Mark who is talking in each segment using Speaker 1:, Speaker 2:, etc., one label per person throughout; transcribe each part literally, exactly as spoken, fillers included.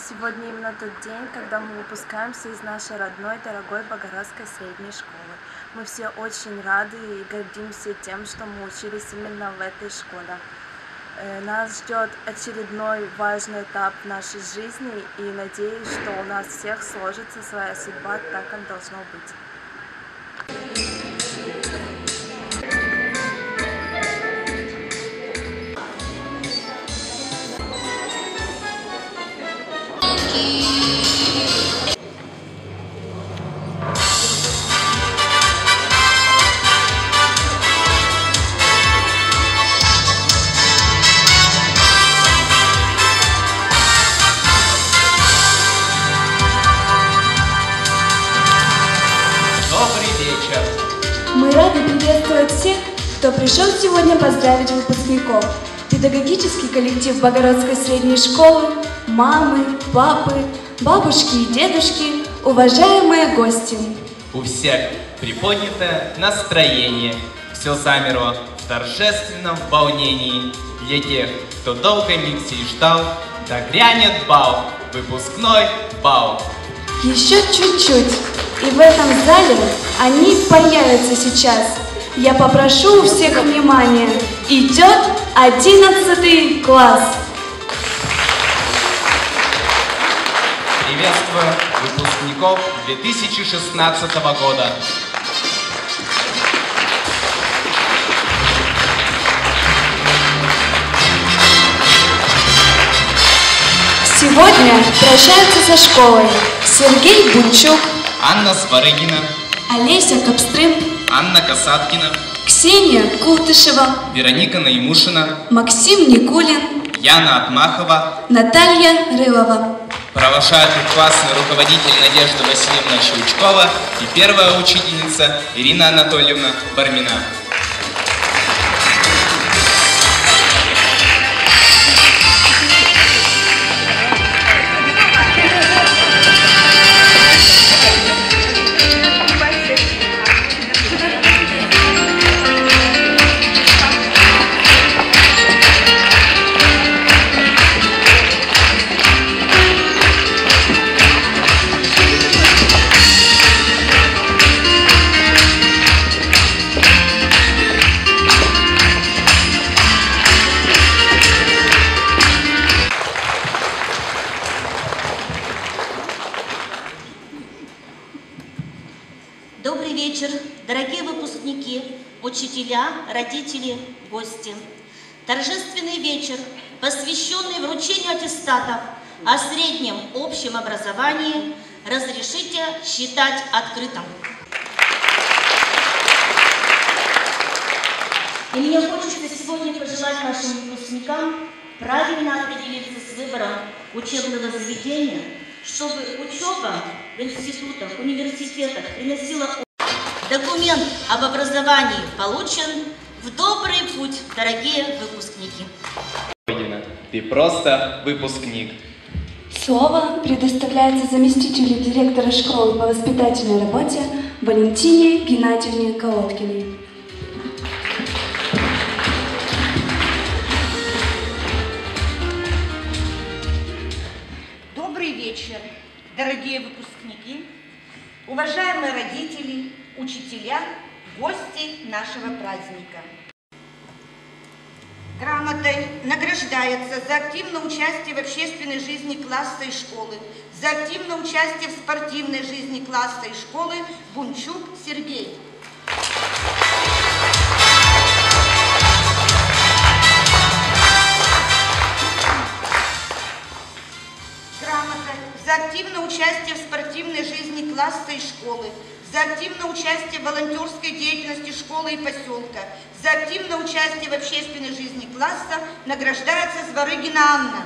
Speaker 1: Сегодня именно тот день, когда мы выпускаемся из нашей родной, дорогой Богородской средней школы. Мы все очень рады и гордимся тем, что мы учились именно в этой школе. Нас ждет очередной важный этап в нашей жизни, и надеюсь, что у нас всех сложится своя судьба так, как должно быть.
Speaker 2: Мы рады приветствовать всех, кто пришел сегодня поздравить выпускников. Педагогический коллектив Богородской средней школы, мамы, папы, бабушки и дедушки, уважаемые гости.
Speaker 3: У всех приподнятое настроение, все замерло в торжественном волнении. Для тех, кто долго миг сей ждал, да грянет бал, выпускной бал.
Speaker 2: Еще чуть-чуть, и в этом зале они появятся сейчас. Я попрошу у всех внимания. Идет одиннадцатый класс.
Speaker 3: Приветствую выпускников две тысячи шестнадцатого года.
Speaker 2: Сегодня прощаются со школой Сергей Бунчук,
Speaker 3: Анна Сварыгина,
Speaker 2: Олеся Капстрым,
Speaker 3: Анна Касаткина,
Speaker 2: Ксения Култышева,
Speaker 3: Вероника Наймушина,
Speaker 2: Максим Никулин,
Speaker 3: Яна Отмахова,
Speaker 2: Наталья Рылова.
Speaker 3: Провожают их классный руководитель Надежда Васильевна Щелчкова и первая учительница Ирина Анатольевна Бармина.
Speaker 4: Добрый вечер, дорогие выпускники, учителя, родители, гости. Торжественный вечер, посвященный вручению аттестатов о среднем общем образовании, разрешите считать открытым. И мне хочется сегодня пожелать нашим выпускникам правильно определиться с выбором учебного заведения, чтобы учеба в институтах, университетах приносила документ об образовании получен. В добрый путь, дорогие выпускники.
Speaker 3: Ты просто выпускник.
Speaker 2: Слово предоставляется заместителю директора школы по воспитательной работе Валентине Геннадьевне Колодкиной.
Speaker 5: Добрый вечер, дорогие выпускники, уважаемые родители, учителя, гости нашего праздника. Грамотой награждается за активное участие в общественной жизни класса и школы, за активное участие в спортивной жизни класса и школы Бунчук Сергей. Грамотой за активное участие в спортивной жизни класса и школы, за активное участие в волонтерской деятельности школы и поселка, за активное участие в общественной жизни класса награждается Сварыгина Анна.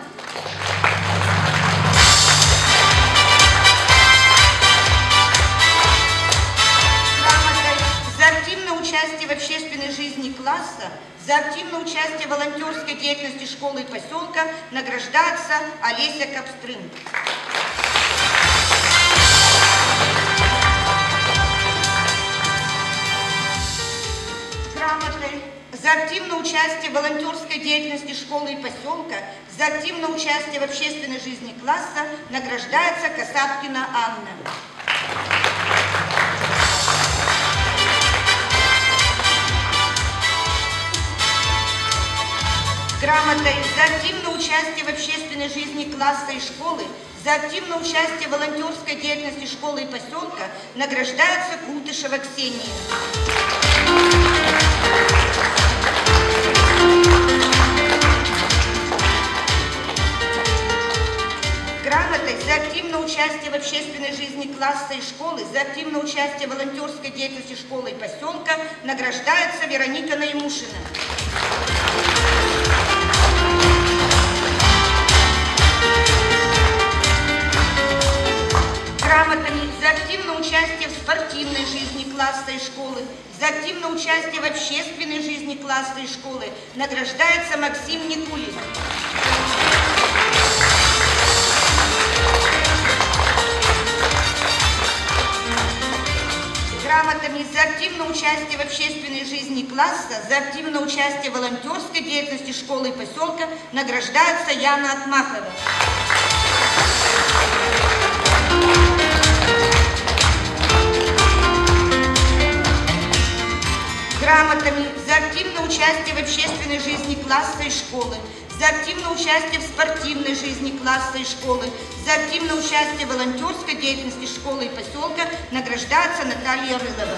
Speaker 5: Грамотой за активное участие в общественной жизни класса, за активное участие в волонтерской деятельности школы и поселка награждается Олеся Капстрым. За активное участие в волонтерской деятельности школы и поселка, За активное участие в общественной жизни класса награждается Касаткина Анна. Грамотой за активное участие в общественной жизни класса и школы, за активное участие в волонтерской деятельности школы и поселка награждается Култышева Ксения. Грамотой за активное участие в общественной жизни класса и школы, за активное участие в волонтерской деятельности школы и поселка награждается Вероника Наймушина. Грамотами за активное участие в спортивной жизни класса и школы, за активное участие в общественной жизни класса и школы награждается Максим Никулин. Грамотами за активное участие в общественной жизни класса, за активное участие в волонтерской деятельности школы и поселка награждается Яна Атмахова. Грамотами за активное участие в общественной жизни класса и школы, за активное участие в спортивной жизни класса и школы, за активное участие в волонтерской деятельности школы и поселка награждается Наталья Рылова.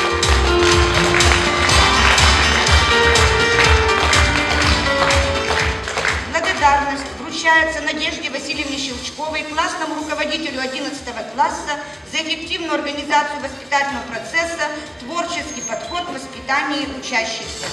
Speaker 5: Благодарность вручается Надежде Васильевне Щелчковой, классному руководителю одиннадцатого класса, за эффективную организацию воспитательного процесса, творческий подход в воспитании учащихся.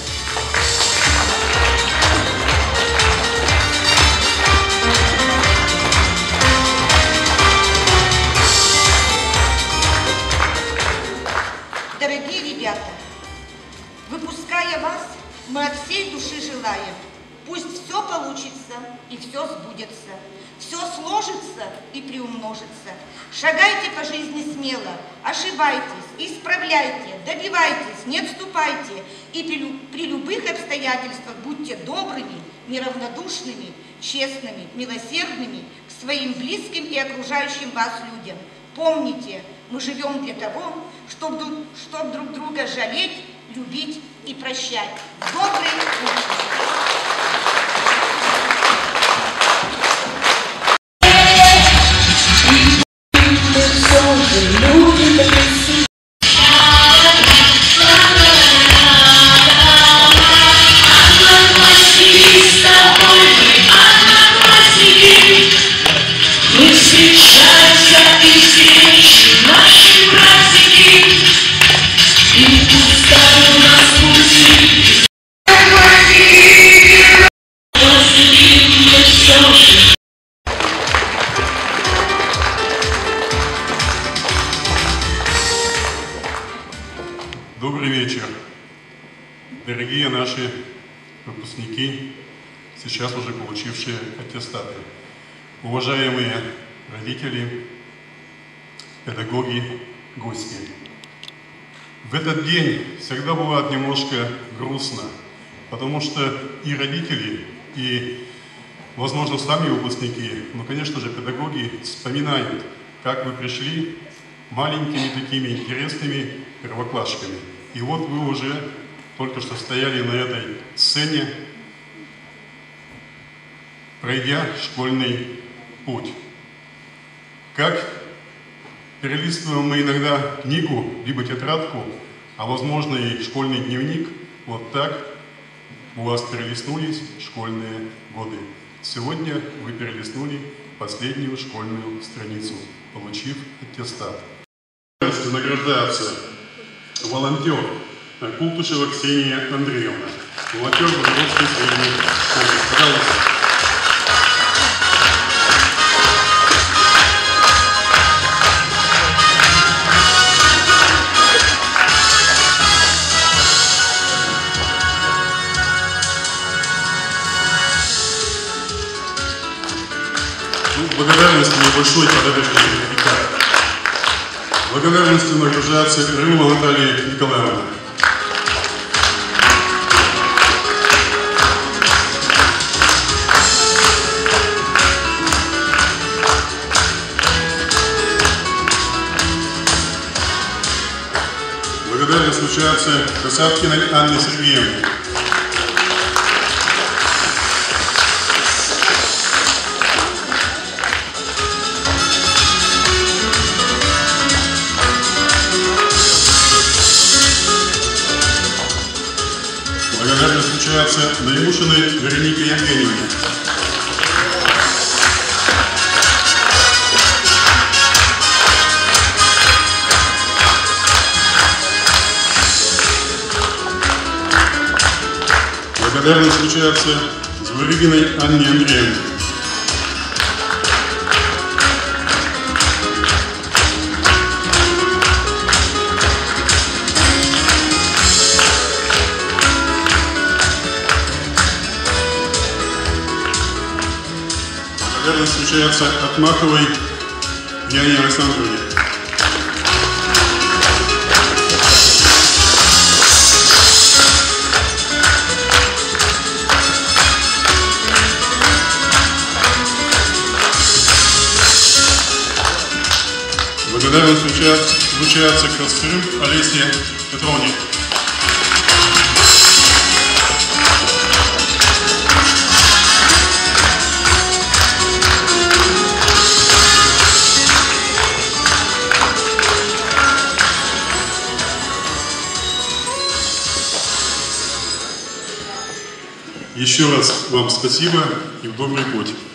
Speaker 5: Дорогие ребята, выпуская вас, мы от всей души желаем: пусть все получится и все сбудется, все сложится и приумножится. Шагайте по жизни смело, ошибайтесь, исправляйте, добивайтесь, не отступайте. И при, при любых обстоятельствах будьте добрыми, неравнодушными, честными, милосердными к своим близким и окружающим вас людям. Помните, мы живем для того, чтобы, чтобы друг друга жалеть, любить и прощать. Добрый путь!
Speaker 6: Добрый вечер, дорогие наши выпускники, сейчас уже получившие аттестаты, уважаемые родители, педагоги, гости. В этот день всегда бывает немножко грустно, потому что и родители, и, возможно, сами выпускники, но, конечно же, педагоги вспоминают, как вы пришли маленькими такими интересными первоклашками. И вот вы уже только что стояли на этой сцене, пройдя школьный путь. Как перелистываем мы иногда книгу, либо тетрадку, а возможно и школьный дневник, вот так у вас перелистнулись школьные годы. Сегодня вы перелистнули последнюю школьную страницу, получив аттестат. Награждается волонтер Култышева Ксения Андреевна, волонтер Вологодской средней школы. Пожалуйста. Благодарностью небольшой подарочный сертификат. Благодарностью награждается Крылова Наталья Николаевна. Благодарность вручается Касаткиной Анне Сергеевне. Благодарность вручается Наимушиной Веронике Евгеньевне. Благодарность вручается Зворигиной Анне Андреевне. Благодарность вручается Отмаховой Яне Александровне. Благодарность вручается Костырюк Олесе Петровне. Еще раз вам спасибо и в добрый путь.